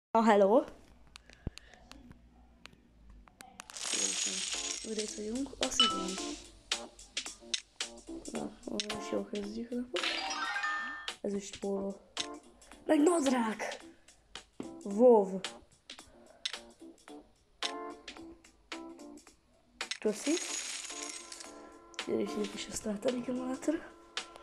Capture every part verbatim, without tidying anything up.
Na, hello! Újra itt vagyunk, azt igen. Na, most jól kezdjük a napot. Ez is póló. Meg nadrág! WoW! Köszi. Gyere is így is a Starter Accumulator.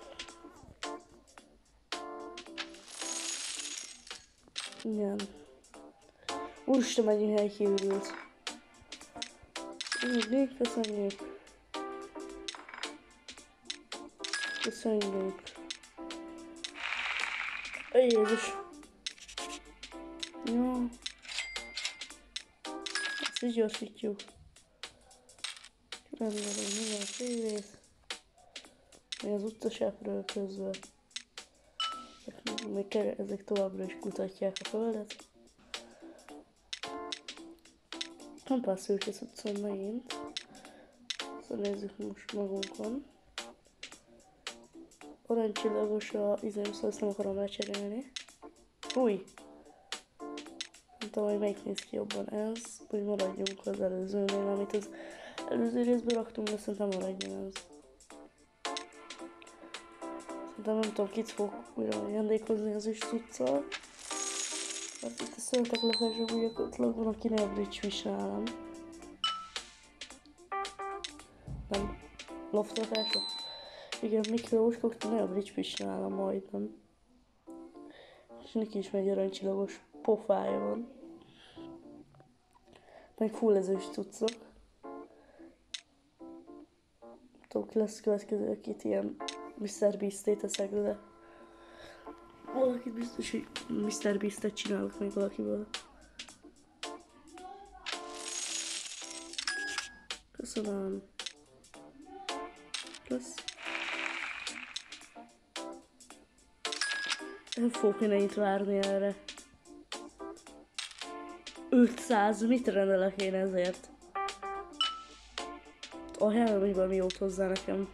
Igen. Úristen, megyünk hely kiürült. Köszönjük, köszönjük. Köszönjük. Ó, Jézus. Jó. Ezt is gyorsítjuk. Rendelem minden félét. Még az utcaseprő közben. Még ezek továbbra is kutatják a földet. Nem passzoljuk az utcán megint. Szóval nézzük most magunkon. Aranycsillagos a izém, szóval ezt nem akarom lecserélni. Új! Nem tudom, hogy melyik néz ki jobban ez, hogy maradjunk az előzőnél, amit az előző részből raktunk, de szerintem maradjon ez. Szerintem nem tudom, kit fog újra ajándékozni az is cuccal. Mert itt a szöltek lakások úgy gyakorlatilag van, aki ne a bridge viselem. Nem. Loft lakások? Igen, Miklóskok, ne a bridge viselem majdnem. És neki is megy aranycsillagos pofája van. Meg full ezős cuccok. Tudom, ki lesz következő, akit ilyen miszter Beast-t teszek, de valakit biztos, hogy miszter Beast-et csinálok még valakiből. Köszönöm. Kösz. Nem fogok én ennyit várni erre. ötszáz, mit rendelek én ezért? A helyen, hogy valami jót hozzá nekem.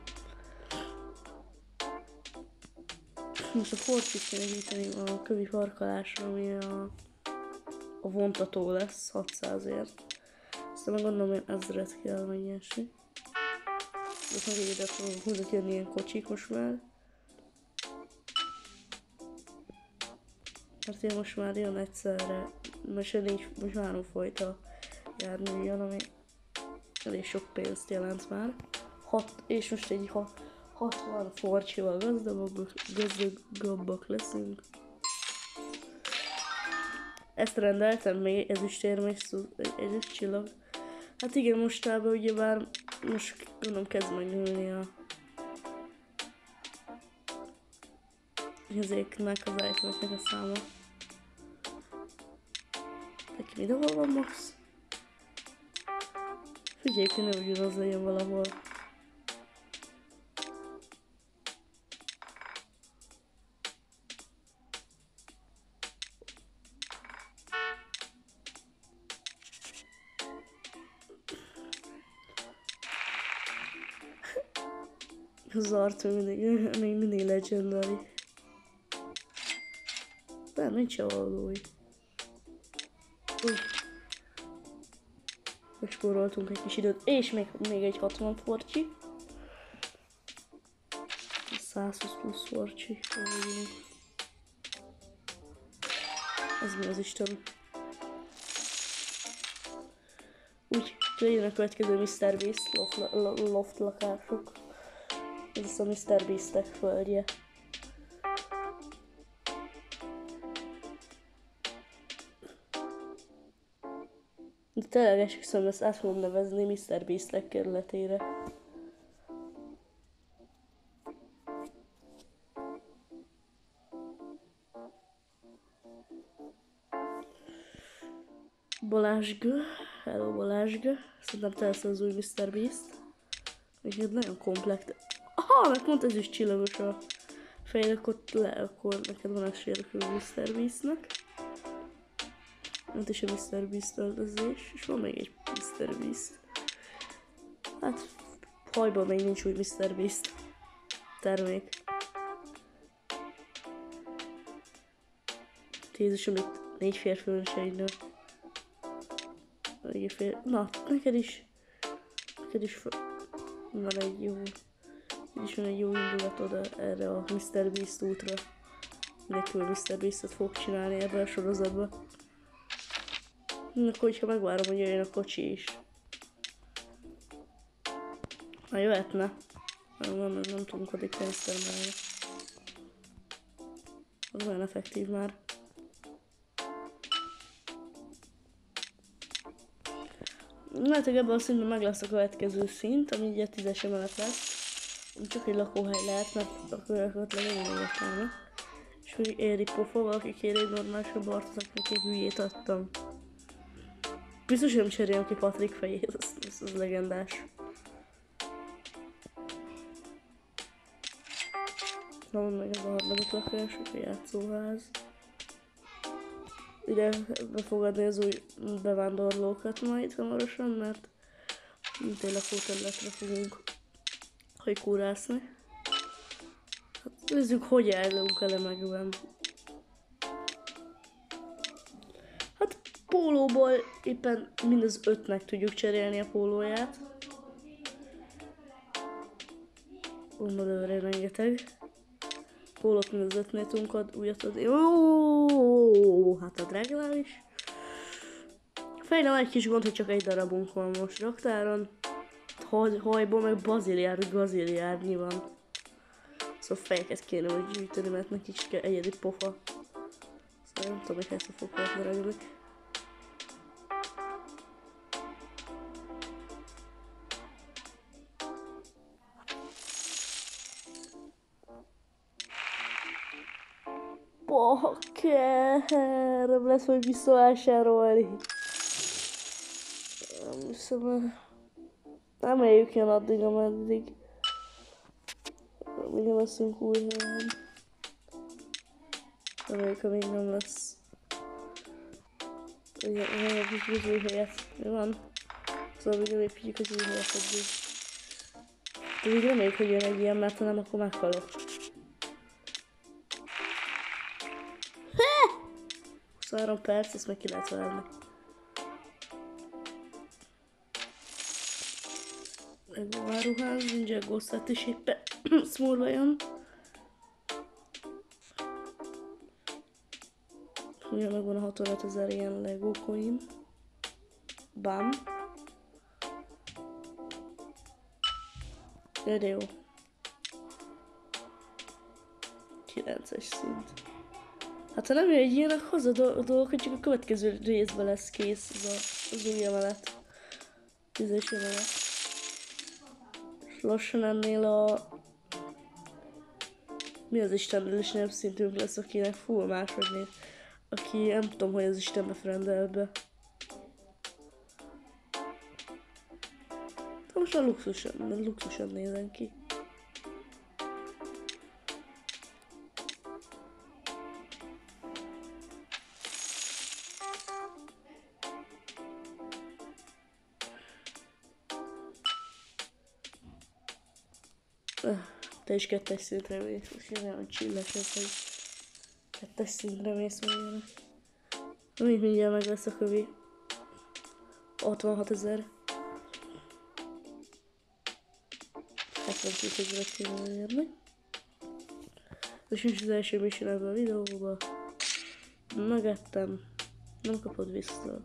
Most a forcsit kéne gyűjteni a kövi farkalásra, ami a, a vontató lesz hatszázért. Aztán meg gondolom, hogy ezret kell, vagy ilyesmi. Most meg ide fogok jönni ilyen kocsik most már. Mert én most már jön egyszerre, most nincs, most három fajta jármű jön, ami elég sok pénzt jelent már. Hat, és most egy ha, hatvan forcsival gazdagabbak, gazdagabbak leszünk. Ezt rendeltem még, ez is térmész, ez is csillag. Hát igen, mostában ugyebár most gondolom kezd megnőni a ezeknek az itemeknek a száma. Neki mindenhol van max? Figyeljük, hogy ne ugyanaz legyen valahol. Az Arthur mindig, még mindig legendary. De nincs javadói. Úgy. Megspóroltunk egy kis időt, és még, még egy hatvan forcsi. százhúsz plusz forcsi. Ez mi az Isten? Úgy, legyen a következő miszter Beast loft, loft lakások. Ez a miszter Beast-ek földje. De tényleg esküszöm, ezt át fogom nevezni miszter Beast kerületére. Balázsg. Hello Balázsg. Szerintem te lesz az új miszter Beast. Úgyhogy nagyon komplekt. Aha, mert pont ez is csillagos a fejlek ott le, akkor neked van esélyed a miszter Beast-nek. Ott is a miszter Beast öltözés, és van még egy miszter Beast. Hát, hajban még nincs új miszter Beast termék. Jézusom, itt Négy férfi van és egy nő. Négy fér... Na, neked is... Neked is van egy jó... Neked is van egy jó indulatod erre a miszter Beast útra. Mindenkivel miszter Beastet fog csinálni ebben a sorozatban. Akkor, hogyha megvárom, hogy jöjjön a kocsi is. Na, jöhetne. Nem, nem, nem tudunk addig pénzt termelni. Az olyan effektív már. Lehet, hogy ebben a szintben meg lesz a következő szint, ami ugye tízes emelet lesz. Csak egy lakóhely lehet, mert a kölyököt legyen értelme. És hogy éri pofa, valaki kér egy normálisabb arcot, neki hülyét adtam. Biztos nem cserélem ki Patrik fejét, az, az, az legendás. Na, van meg ez a harmadik lakás, a játszóház. Ide befogadni az új bevándorlókat majd hamarosan, mert mint egy lakóterületre fogunk hajkúrászni. Hát nézzük, hogy állunk elemekben. Hát pólóból éppen mind az ötnek tudjuk cserélni a pólóját. Onnan előre rengeteg. Pólót mind az ötnél tudunk ad, újat adni. Ó, hát a drágánál is. Fejlem egy kis gond, hogy csak egy darabunk van most raktáron. Haj, hajból meg baziliárd, gaziliárdnyi van. Szóval fejeket kéne úgy gyűjteni, mert nekik is kell egyedi pofa. Szóval nem tudom, hogy ezt a fokat leragolok. Bakker, nem lesz majd visszavásárolni. Nem hiszem el. Nem éljük jön addig, ameddig. Még nem leszünk új helyen. Reméljük, ha még nem lesz. Igen, az új helyet. Mi van? Szóval még nem építjük az új helyet addig. De még reméljük, hogy jön egy ilyen, mert ha nem, akkor meghalok. huszonhárom perc, ezt meg ki lehet várni. Meg a áruház, nincs Ghostat is éppen szmúrva jön. Ugye megvan a hatvanöt ezer ilyen Lego coin. Bam. De jó. kilences szint. Hát ha nem jön egy ilyen, akkor az a dolog, hogy csak a következő részben lesz kész az, a, az új emelet. Tízes emelet. És lassan ennél a... Mi az Istennél is nem szintünk lesz, akinek full máshogy néz. Aki nem tudom, hogy az Isten befrendelt be. De most a luxusan, luxusan nézen ki. Te is kettes szintre mész, most jön olyan csillag ez, hogy kettes szintre mész mondjanak. Amint mindjárt meg lesz a kövi. hatvanhat ezer. hetvenkét ezer kéne elérni. És most az első mission ebben a videóban. Megettem. Nem kapod vissza.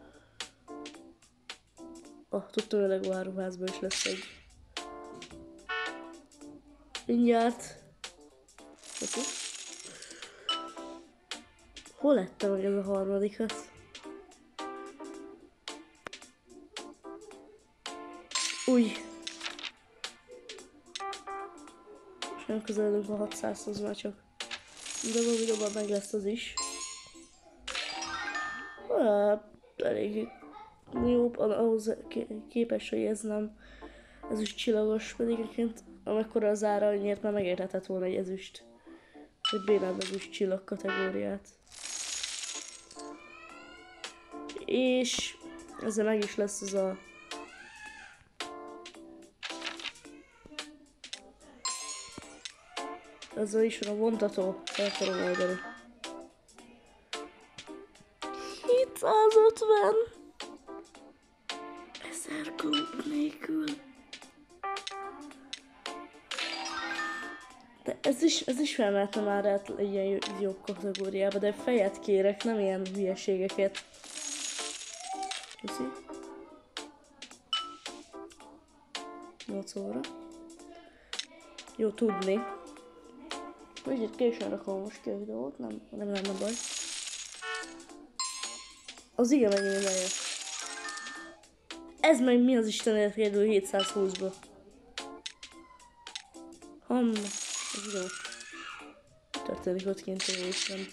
Ah, tudtam, hogy a Lego áruházban is lesz egy. Mindjárt. Köszi. Hol lettem meg ez a harmadikat? Új. És nem közeledünk a hatszázhoz már csak. De a videóban meg lesz az is. Hát, elég jó, ahhoz képes, hogy ez nem ezüst csillagos, pedig egyébként amekkora az ára, annyiért már megérhetett volna egy ezüst. Egy bénább ezüst csillag kategóriát. És ezzel meg is lesz az a... Ezzel is van a vontató, el akarom oldani. hétszázötven! Ezer klub nélkül. De ez is, ez is felmehetne már át ilyen jobb kategóriába, de fejet kérek, nem ilyen hülyeségeket. Köszi. nyolc óra. Jó tudni. Úgy itt későn rakom most ki a videót, nem, nem lenne baj. Az igen megint eljött. Ez meg mi az Istenért kerül hétszázhúszba? Hanna, ez jó. Mi történik ott kint a részben?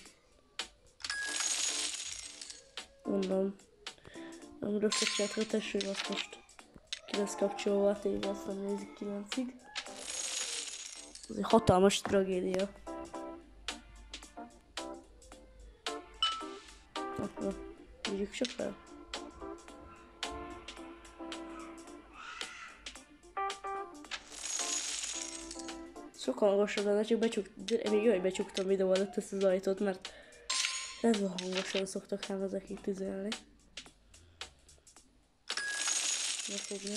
Mondom. Nem rosszat csináltak a testvérem, azt most ki lesz kapcsolva a tévé, azt nem nézik kilencig. Ez egy hatalmas tragédia. Akkor vigyük csak fel. Sokkal hangosabb lenne, csak becsuk... még jó, hogy becsuktam videó előtt ezt az ajtót, mert ez a hangosan szoktak rám ezek itt tüzelni. Megfogni.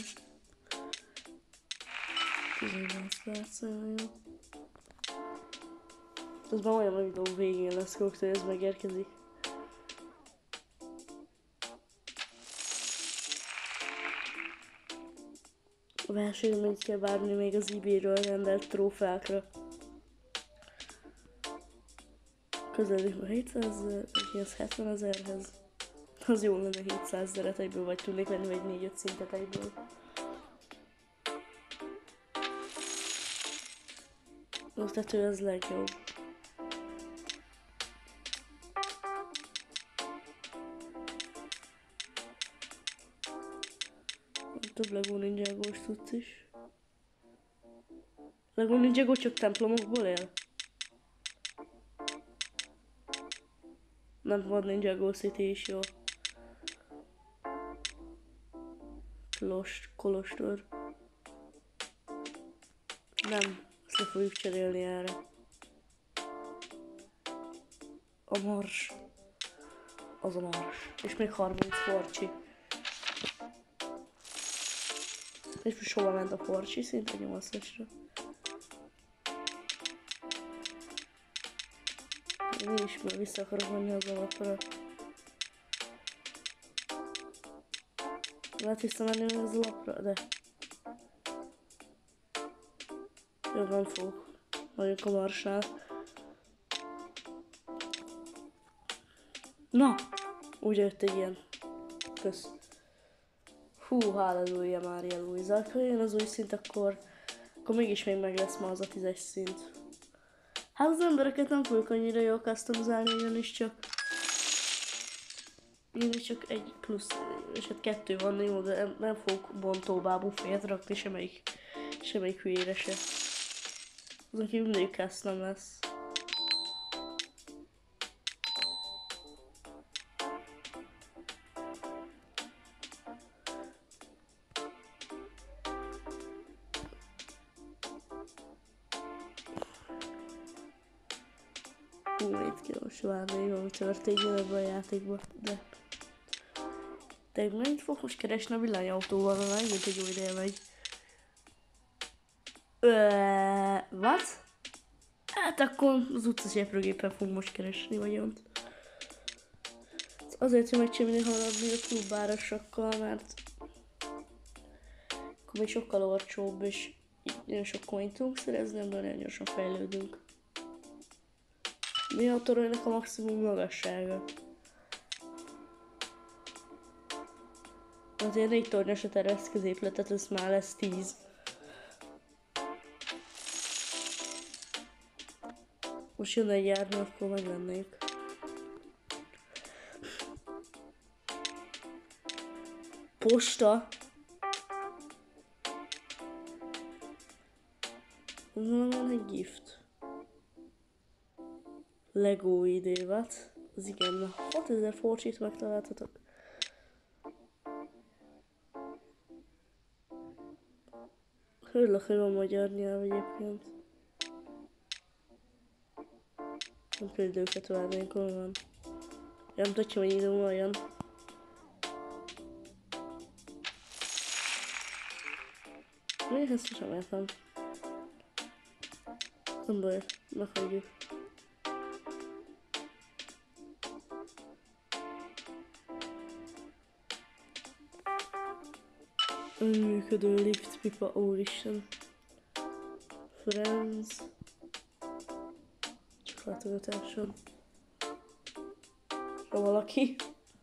tizennyolc perc, olyan jó. Ez már olyan a videó végén lesz, hogy ez megérkezik. A versenyben mennyit kell várni még az i bé-ről rendelt trófeákra. Közelik a hétszázezer, hetvenezerhez. Az jó lenne hétszázezeret egyből, vagy tudnék venni egy négy-öt szintet egyből. A tető az legjobb. Több Lego Ninjago-s tudsz is. Lego Ninjago csak templomokból él? Nem van Ninjago City is jó. Kolos, kolostor. Nem, ezt le fogjuk cserélni erre. A mars. Az a mars. És még harminc forcsi. És most hova ment a forcsi? Szinte nyolcasra. Én is már vissza akarok menni az alapra. Lehet visszamenni az alapra, de... Jó, nem fogok. Vagyok a marsnál. Na! Úgy jött egy ilyen. Kösz. Hú, halleluja, Mária Luisa. Ha jön az új szint, akkor... Akkor mégis még meg lesz ma az a tízes szint. Hát az embereket nem fogjuk annyira jól customizálni, ugyanis csak... Ugyanis csak egy plusz, és hát kettő van, jó, de nem, nem fogok bontóbábú félt rakni semmelyik, semmelyik hülyére se. Azon kívül mindegyik custom lesz. Hú, itt kell most várni, hogy történjen ebben a játékban, de... De mennyit fog most keresni a villanyautóval, mert megint egy jó ideje megy. Öööö... What? Hát akkor az utcas seprőgépen fog most keresni vagyont. Azért, hogy megcsinálni haladni a klubárasokkal, mert... Akkor még sokkal olcsóbb, és nagyon sok coint tudunk szerezni, de nagyon gyorsan fejlődünk. Mi a toronynak a maximum magassága? Azért négy tornyosra tervez középletet, ez már lesz tíz. Most jön egy járna, akkor meg lennék. Posta? Van egy gift. Lego idévat. Az igen, hatezer forcsit megtaláltatok. Örülök, hogy van magyar nyelv egyébként. Nem például őket várnék, hol van. Nem tudja, hogy idő olyan. Miért ezt sosem értem? Nem baj, meghagyjuk. Önműködő lift pipa, úristen. Friends. Csak látogatáson. Ha valaki.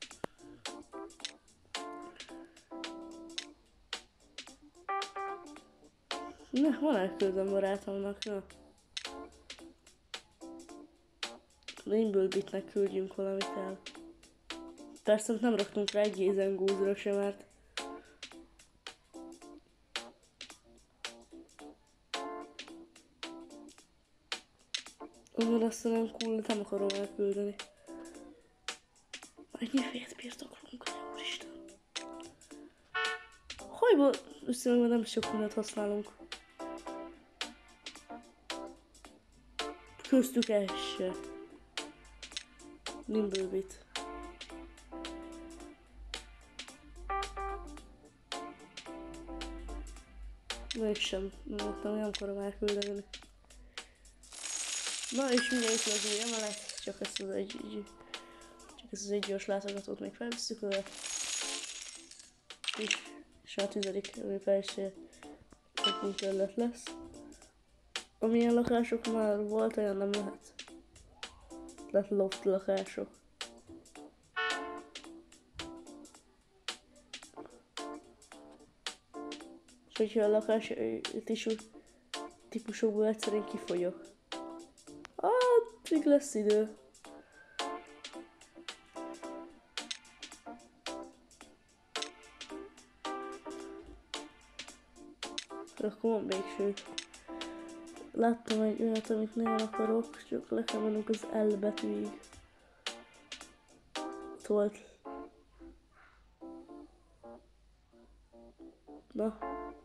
Ne, van elküldöm barátomnak, na. Rainbow-bitnek küldjünk valamit el. Persze nem raktunk rá egy gézengúzra sem, mert onnan azt nem cool, nem akarom elküldeni. Ennyi fét birtoklunk, úristen. Hajból összemegben nem sok mindent használunk. Köztük ez se. Nimblebit. Mégsem, nem, nem akarom elküldeni. Na és mindjárt itt az új emelet, csak ezt az egy, egy csak ezt az egy gyors látogatót még felvisszük vele. És, és a tizedik, ami persze nekünk terület lesz. Amilyen lakások már volt, olyan nem lehet. Lehet loft lakások. És hogyha a lakás típusokból egyszerűen kifogyok. Hát, még lesz idő. Akkor van végső. Láttam egy olyat, amit nagyon akarok, csak le kell mennünk az L betűig. Ott volt. Na.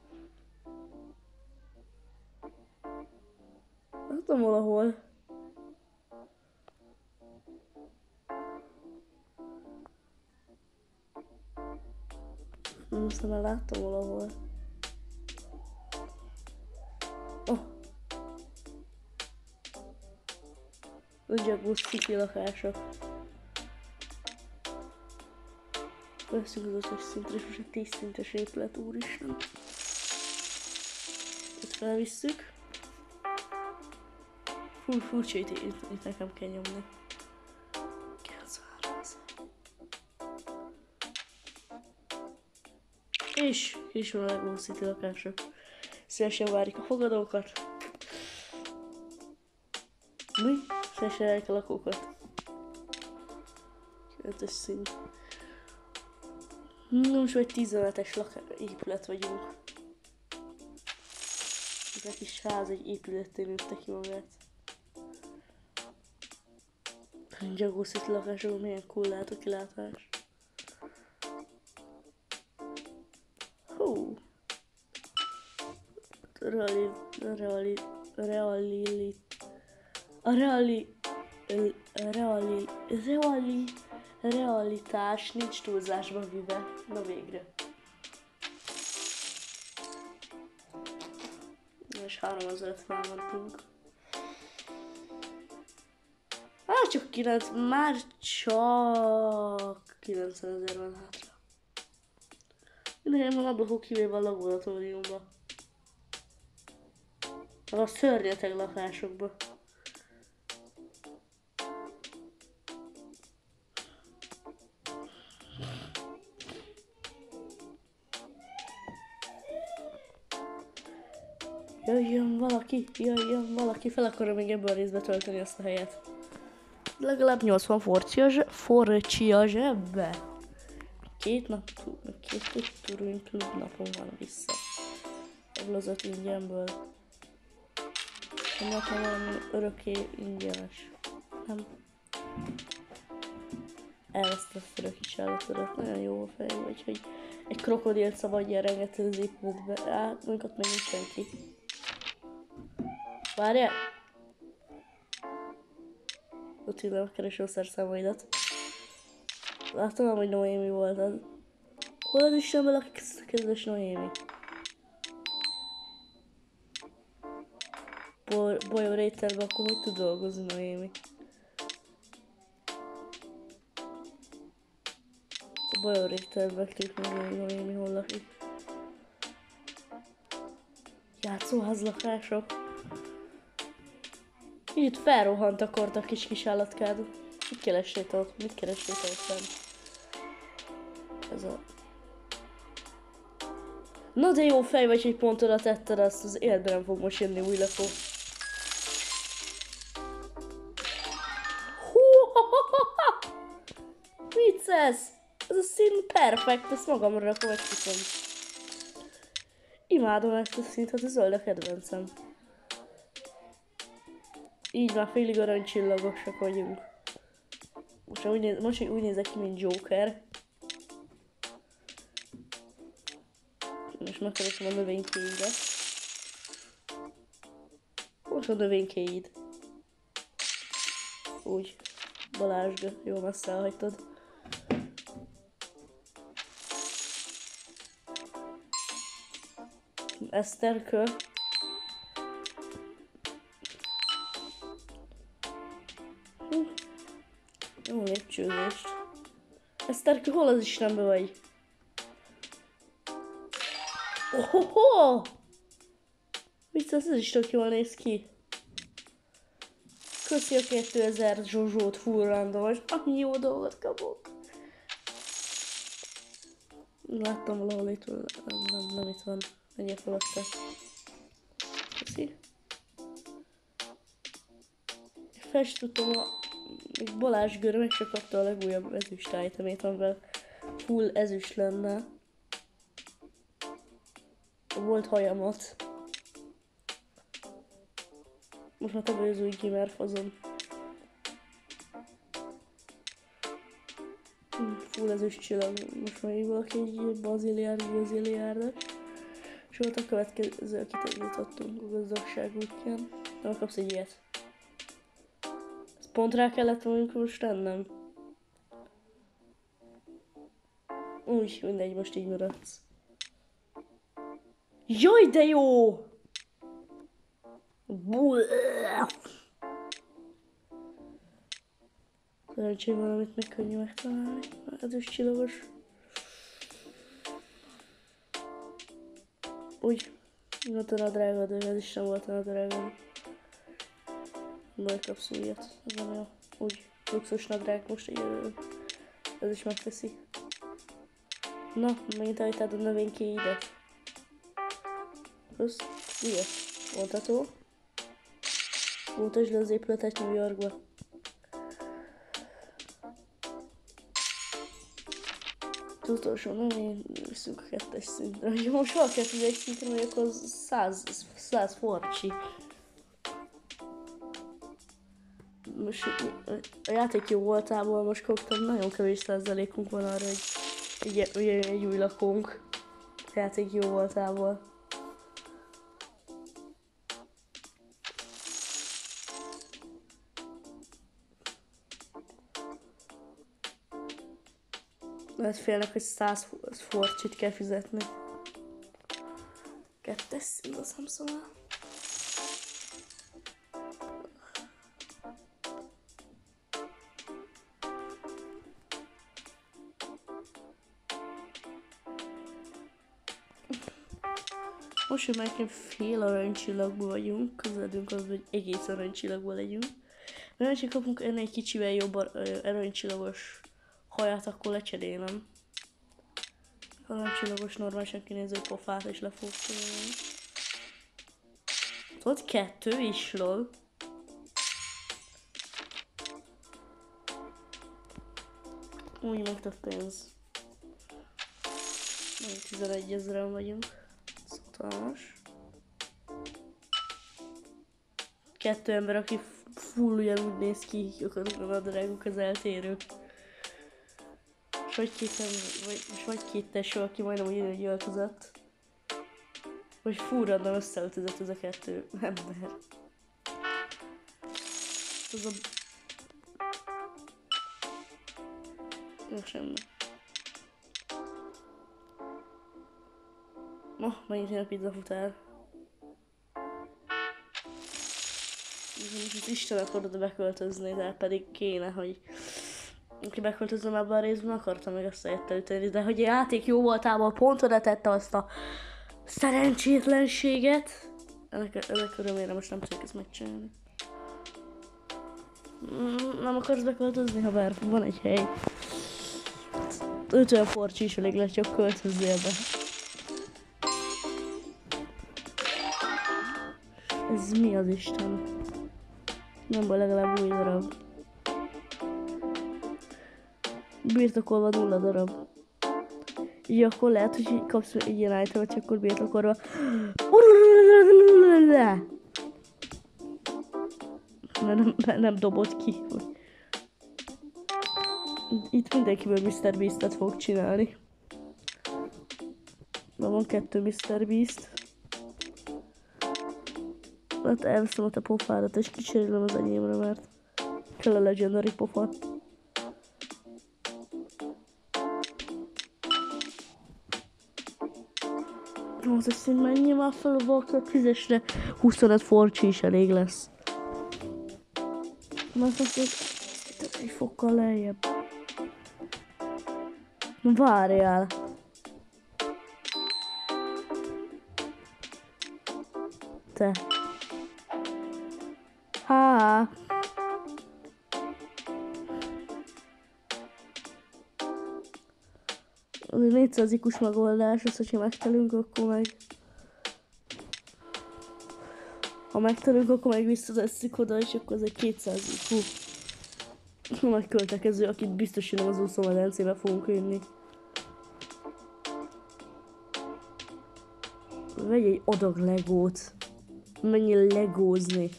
Láttam valahol. Nem hiszem, láttam valahol. Oh. Nagyjából sziki lakások. Veszünk az ötös szintre, és most egy tíz szintes épület, úristen. Itt felvisszük. Fú, furcsa, itt, itt, itt nekem kell nyomni. És kis van a Lego City lakások. Szívesen várjuk a fogadókat. Mi? Szívesen várjuk a lakókat. ötös szint. Most vagy tizenhetes épület vagyunk. Ez a kis ház egy épületén nőtte ki magát. Lego City lakásokban milyen cool lehet a kilátás. Hú. Reali, reali, reali, a reali, reali, reali, realitás nincs túlzásba vive. Na végre. És háromezer felmentünk. Már csak kilenc, már csak kilencvenezer van hátra. Mindenki van ablakok kivéve a laboratóriumba. A szörnyeteg lakásokba. Jöjjön valaki, jöjjön valaki, fel akarom még ebből a részbe tölteni ezt a helyet. Legalább nyolcvan forcsia zsebbe. Két nap, két Turing klub napon van vissza. Ebből az öt ingyenből. Ennek valami örökké ingyenes. Nem. Elvesztett a kis állatodat. Nagyon jó a fej, vagy hogy egy krokodilt szabadja rengeteg az épületbe. Hát, mondjuk ott még nincs senki. Várjál! Ott hívem a keresőszerszámaidat. Láttam, hogy Noémi volt az. Hol az Istenben lakik ez a kedves Noémi? Bolyó rételben, akkor hogy tud dolgozni Noémi? A Bolyó rételben tudjuk meg, hogy Noémi hol lakik. Játszóház lakások. Itt felrohant a kort a kis kis állatkád. Mit kerestél te ott? Mit kerestél te ott fenn? Ez a... Na de jó fej vagy, hogy pont oda tetted azt, az életben nem fog most jönni új lakó. Vicces! Ez a szín perfekt, ezt magamra rakom, esküszöm. Imádom ezt a színt, hát a zöld a kedvencem. Így már félig aranycsillagosak vagyunk. Most úgy, néz, most úgy nézek ki, mint Joker. Most megkeresem a növénykéidet. Most a növénykéid. Úgy. Balázsga, jó messze elhagytad. Eszterkő. Hm. Jó lépcsőzést. Eszterkő, hol az Istenbe vagy? Ohoho! Vicces, ez is tök jól néz ki. Köszi a kétezer Zsozsót full randomos. Annyi jó dolgot kapok. Láttam valahol itt, nem, nem, nem itt van. Menjél felette. Köszi. Fel is tudtam, a Balázs Göröm meg se kapta a legújabb ezüst itemét, amivel full ezüst lenne. Volt hajamat. Most már tavaly az új gamer fazon. Full ezüst csillag. Most már így valaki egy baziliárd, baziliárd. És volt a következő, akit indítottunk a gazdagság útján. Nem kapsz egy ilyet. Ez pont rá kellett volna most tennem. Úgy, mindegy, most így maradsz. Jaj, de jó! Szerencsé valamit még könnyű megtalálni. Ez is csillagos. Úgy. Volt a nadrágod, de ez is sem volt a nadrágod. Majd kapsz újat. Ez nem jó. Úgy. Luxus nadrág most így. Ez is megteszi. Na, megint állítád a növénykéidet. Plusz, ugye, mondható. Mutasd le az épületet New Yorkba. Az utolsó növény, viszünk a kettes szintre. Ha most valaki egy szintre megy, akkor száz, száz forcsi. Most a játék jó voltából most koptam, nagyon kevés százalékunk van arra, hogy egy, egy, egy új lakónk. A játék jó voltából. Lehet félnek, hogy száz forcsit kell fizetni. Kettes szint, azt nem szóval. Most, hogy már fél aranycsillagból vagyunk, közeledünk az, hogy egész aranycsillagból legyünk. Mert ha kapunk ennél egy kicsivel jobb aranycsillagos haját, akkor lecserélem. Aranycsillagos normálisan kinéző pofát és le fogok cserélni. Ott kettő is, lol. Úgy meg több pénz. Még tizenegy ezeren vagyunk. Ez hatalmas. Kettő ember, aki full ugyanúgy néz ki, a nadráguk az eltérők. És vagy két ember, vagy, és vagy két tesó, aki majdnem ugyanúgy öltözött. Vagy full random összeöltözött ez a kettő ember. Ez a... Nem semmi. Oh, megint jön a pizza futár. Az Isten akar oda beköltözni, de pedig kéne, hogy aki beköltözön abban a részben, akarta meg azt helyettelíteni, de hogy a játék jó voltából pont oda tette azt a szerencsétlenséget. Ennek, ennek örömére most nem tudjuk ezt megcsinálni. Mm, nem akarsz beköltözni, ha bár van egy hely. ötven forcsi is elég lesz, csak költözzél be. Ez mi az Isten? Nem baj, legalább új darab. Birtokolva nulla darab. Így akkor lehet, hogy így kapsz egy ilyen itemet, csak akkor birtokolva. Nem, nem, nem dobott ki. Itt mindenkiből miszter Beast-et fog csinálni. Na, van kettő miszter Beast. Hát elveszem a te pofádat és kicserélem az enyémre, mert kell a legendary pofa. Az azt hiszem, menjél már fel a vakra tízesre, huszonöt forcsi is elég lesz. Mert azt mondjuk, egy fokkal lejjebb. Várjál. Te. Há. Az egy négyszázikus megoldás, az, hogyha megtelünk, akkor meg... Ha megtelünk, akkor meg visszatesszük oda, és akkor az egy kétszáz. Hú. Nagy költekező, akit biztos, hogy nem az úszómedencébe fogunk vinni. Vegyj egy adag legót. Menjél legózni.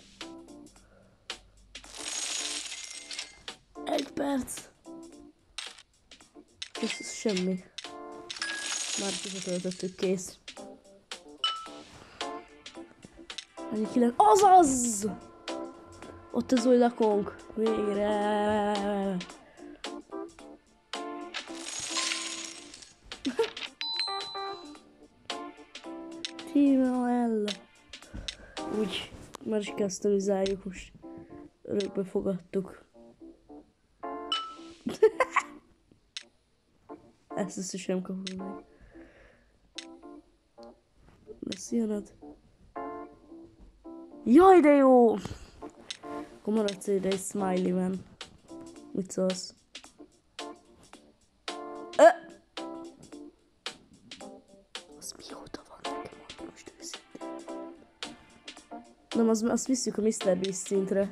Egy perc. Ez, ez semmi. Már visszatöltöttük, kész. Annyi kilenc. Azaz! Ott az új lakónk. Végre. Tíma el. Úgy, már is customizáljuk, most örökbe fogadtuk. Ezt össze sem kapom meg. Lesz ilyened? Jaj, de jó! Akkor maradsz ide egy smiley man. Mit szólsz? Ö! Az mióta van nekem, most őszintén. Nem, az, azt visszük a miszter Beast szintre.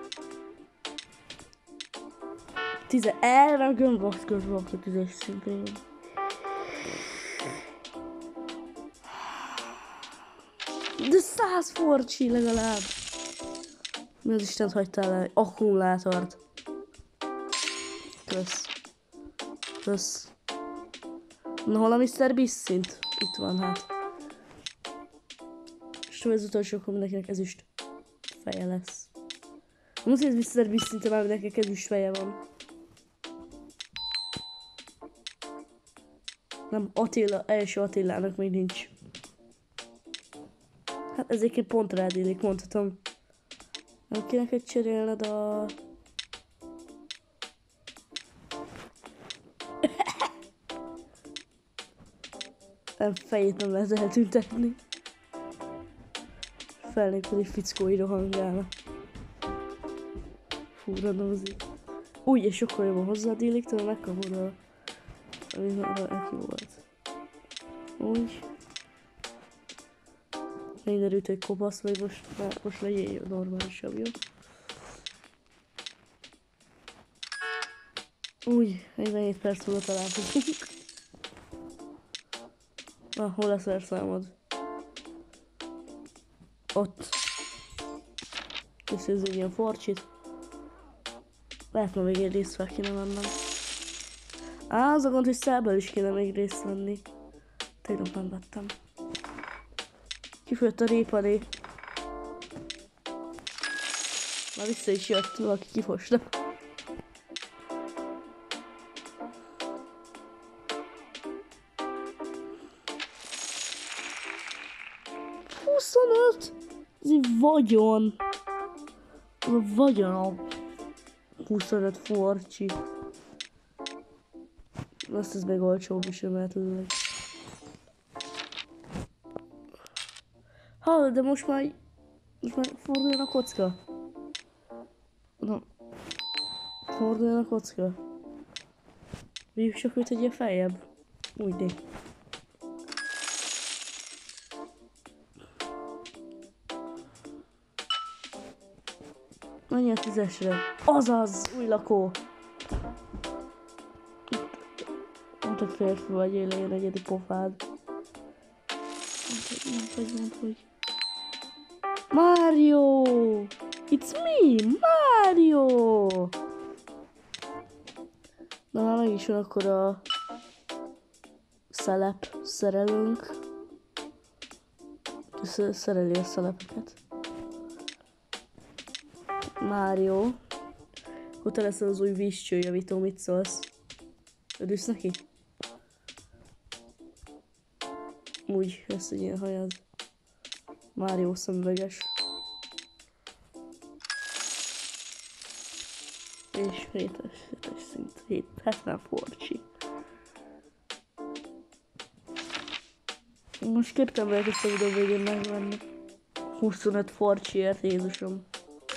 Tize... Erre a gömbvakt gömbvakt a tízes szintre. De száz forcsi legalább. Mi az Istent hagytál el? Akkumulátort. Kösz. Kösz. Na, hol a miszter Beast szint? Itt van, hát. És az utolsó, akkor mindenkinek ezüst feje lesz. Most, hogy ez miszter Beast szinte már mindenkinek ezüst feje van. Nem, Attila, első Attilának még nincs. Hát ezért pont rád illik, mondhatom. Nem kéne neked cserélned a... Nem, fejét nem lehet eltüntetni. Fel nélkül egy fickói rohangálna. Fúra nózi. Úgy, és sokkal jobban hozzád illik, tőle megkapod a... Ami már neki volt. Úgy. Megderült, hogy kopasz vagy, most, most legyél normálisabb, jó? Úgy, negyvenhét perc múlva találkozunk. Na, hol lesz a számod? Ott. Köszönjük egy ilyen forcsit. Lehet ma még egy részt fel kéne mennem. Á, az a gond, hogy szábből is kéne még részt venni. Tegnap nem vettem. Kifőtt a répadé. Már vissza is jött, valaki kifosta. huszonöt! Ez egy vagyon. Ez a vagyon a huszonöt forcsi. Azt ez meg olcsóbb is emelhetőleg. Hallod, de most már... Most már forduljon a kocka. Na. Forduljon a kocka. Vigyük csak őt egy ilyen feljebb. Úgy né. Annyi a tízesre. Azaz! Új lakó! Mondd, hogy férfi vagy, éljen egyedi pofád. Mondd, hogy, mondd, hogy, mondd, hogy... Mario! It's me! Mario! Na már meg is van akkor a... szelep szerelőnk. Szereli a szelepeket. Mario. Akkor te leszel az új vízcsőjavító, mit szólsz? Örülsz neki? Úgy, lesz egy ilyen hajad. Mario szemüveges. És hétes, hétes szint, hét, hetven forcsi. Most kértem lehet ezt a videó végén megvenni. huszonöt forcsiért, Jézusom.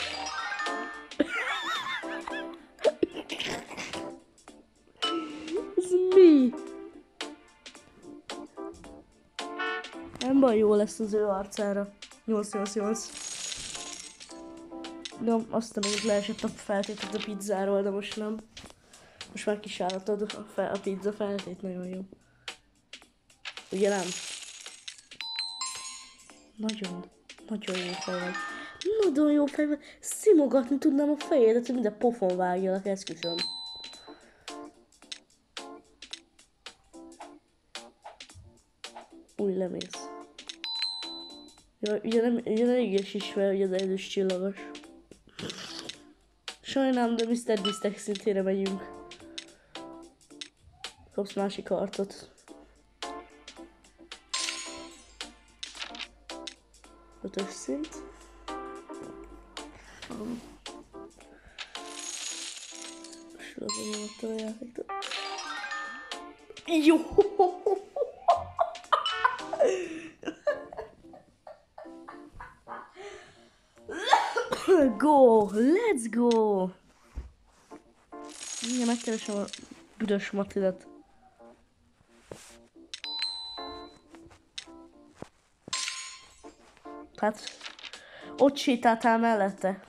Ez mi? Nem baj, jó lesz az ő arcára. nyolc nyolc nyolc. No, aztán még leesett a feltételt a pizzáról, de most nem. Most már kisállatod a, fe a pizza feltét, nagyon jó. Ugye nem? Nagyon, nagyon jó fej vagy. Nagyon jó fej vagy. Simogatni tudnám a fejedet, hogy minden pofon vágjalak, esküszöm. Új lemész. Ja, ugye nem, ugye nem éges is fel, hogy az elős csillagos. Sajnálom, de miszter Beastek szintére megyünk. Kapsz másik arcot. Ötös szint. Sorozom a játéktól. Jó! Go! Let's go! Mindjárt megkeresem a büdös Matilet. Hát, ott sétáltál mellette.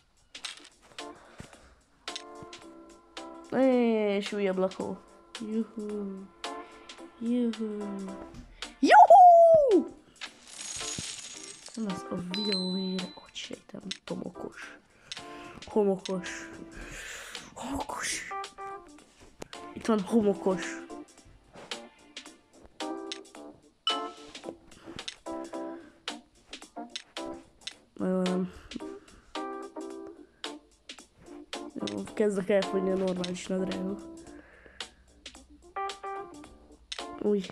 És újabb lakó. Juhu. Juhu. Juhu! Nem az a videó végére. Ott sétálom. Tomokos. Homokos. Homokos. Itt van homokos. Nem. Jó, kezdek elfogyni a normális nadrágok. Új.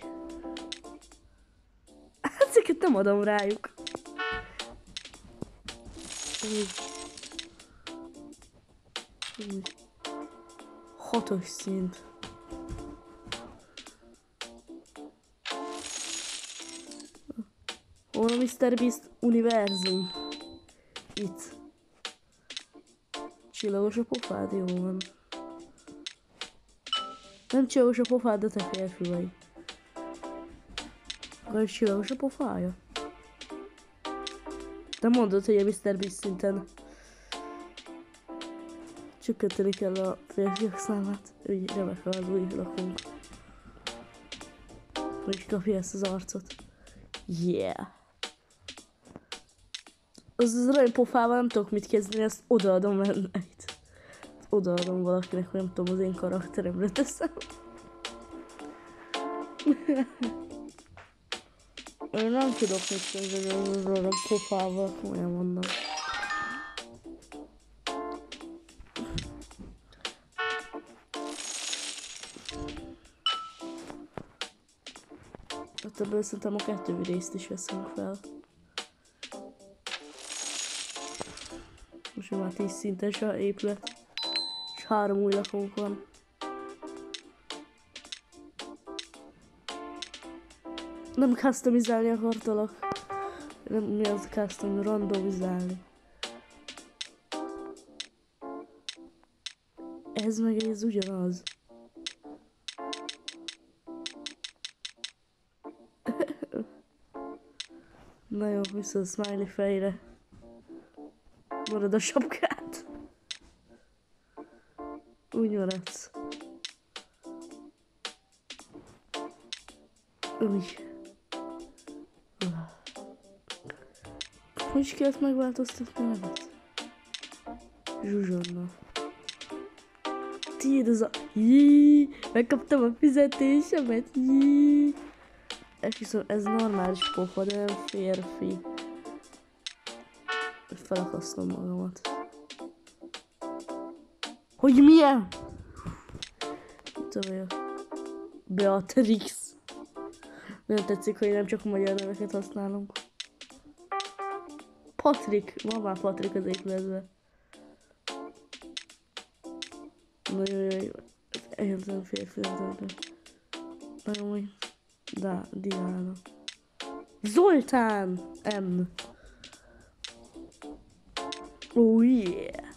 Ezeket nem adom rájuk. Új. Új. Hatos szint. Hol a miszter Beast univerzum? Itt. Csillagos a pofád, jó van. Nem csillagos a pofád, de te férfi vagy. Akkor csillagos a pofája? De mondod, hogy a miszter Beast szinten csökkenteni kell a férfiak számát. Úgy remek az új lakónk. Hogy kapja ezt az arcot. Yeah! Az az arany pofával nem tudok mit kezdeni, ezt odaadom ennek. Odaadom valakinek, hogy nem tudom, az én karakteremre teszem. Én nem tudok mit kezdeni az arany pofával, komolyan mondom. Hát ebből szerintem a kettő részt is veszünk fel. simán tíz szintes a épület. És három új lakónk van. Nem customizálni akartalak. Nem, mi az custom, randomizálni. Ez meg ez ugyanaz. Na jó, vissza a smiley fejre. Marad a sapkát. Úgy maradsz. Úgy. Hogy kellett megváltoztatni a nevet? Zsuzsanna. Tiéd az a... Jíííí, megkaptam a fizetésemet. Jíííí. Esküszöm, ez normális pofa, de nem férfi. Felakasztom magamat. Hogy milyen? Itt vagyok. Beatrix. Nem tetszik, hogy nem csak magyar neveket használunk. Patrik. Van már Patrik az épületben. Nagyon jó, jó. Egyáltalán férfi, nem tudom. Nagyon jó. Da, Diana. Zoltán! M. Oh yeah!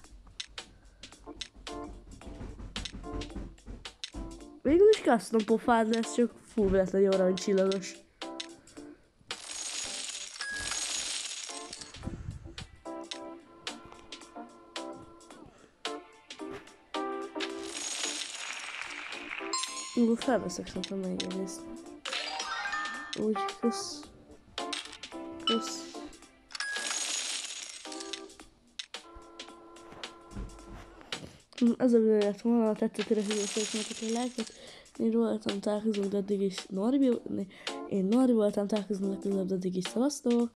Végül is custom pofád lesz, csak fú, lett egy aranycsillagos. Jó, felveszek szerintem még egy részt. Úgy, kösz. Kösz. Ez a videó lett volna, ha tetszett, kérlek, hogy szeretnétek egy lájkot. Én voltam, találkozunk, addig is Norbi, én Norbi voltam, találkozunk legközelebb, addig is szevasztok!